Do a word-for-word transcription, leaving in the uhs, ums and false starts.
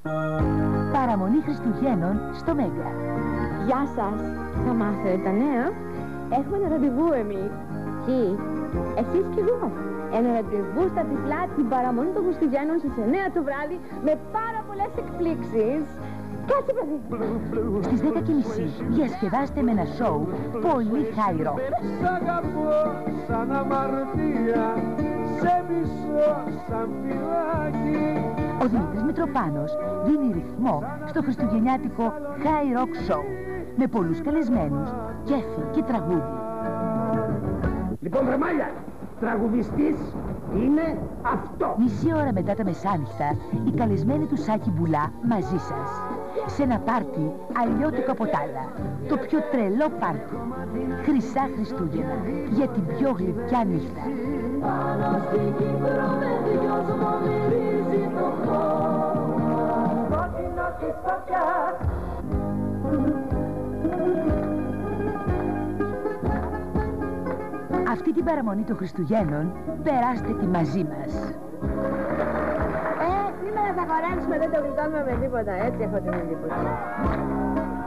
Παραμονή Χριστουγέννων στο Μέγκα. Γεια σας. Θα μάθετε τα νέα. Έχουμε ένα ραντεβού εμείς. Τι? Εσείς κι εγώ. Ένα ραντεβού στα τυφλά την παραμονή των Χριστουγέννων στις εννιά το βράδυ με πάρα πολλές εκπλήξεις. Κάτσε παιδί. Στις δέκα και μισή διασκεδάστε με ένα σοου πολύ high rock. Σ' αγαπώ σαν αμαρτία, σε μισώ σαν φυλάκι. Ο Δημήτρης Μητροπάνος δίνει ρυθμό στο χριστουγεννιάτικο high rock show με πολλούς καλεσμένους, κέφι και τραγούδι. Λοιπόν, βρεμάλια, τραγουδιστής είναι αυτό. Μισή ώρα μετά τα μεσάνυχτα, οι καλεσμένοι του Σάκη Μπουλά μαζί σας. Σε ένα πάρτι αλλιώτικο από τ' άλλα. Το πιο τρελό πάρτι. Χρυσά Χριστούγεννα για την πιο γλυκιά νύχτα. Αυτή την παραμονή των Χριστουγέννων περάστε τη μαζί μας. Ε, σήμερα θα χωρέψουμε, δεν το γλιτώνουμε με τίποτα, έτσι έχω την εντύπωση.